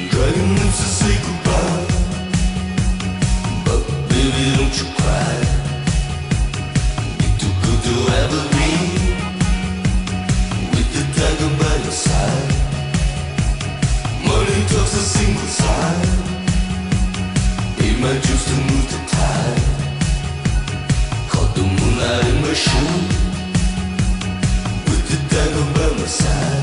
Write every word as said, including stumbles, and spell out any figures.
Dragging lips to say goodbye, but baby don't you cry. You're too good to ever be with the dagger by your side. Money talks a single side. Paid my dues to move the tide. Caught the moonlight in my shoe with the dagger by my side.